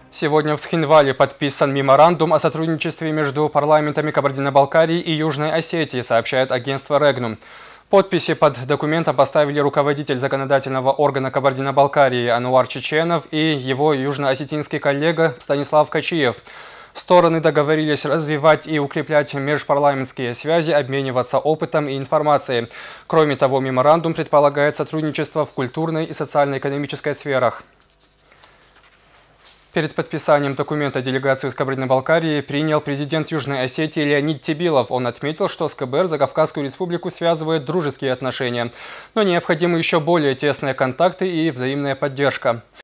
Сегодня в Цхинвале подписан меморандум о сотрудничестве между парламентами Кабардино-Балкарии и Южной Осетии, сообщает агентство Регнум. Подписи под документом поставили руководитель законодательного органа Кабардино-Балкарии Ануар Чеченов и его южно-осетинский коллега Станислав Качиев. Стороны договорились развивать и укреплять межпарламентские связи, обмениваться опытом и информацией. Кроме того, меморандум предполагает сотрудничество в культурной и социально-экономической сферах. Перед подписанием документа делегацию из Кабардино-Балкарии принял президент Южной Осетии Леонид Тебилов. Он отметил, что с КБР Закавказскую республику связывают дружеские отношения, но необходимы еще более тесные контакты и взаимная поддержка.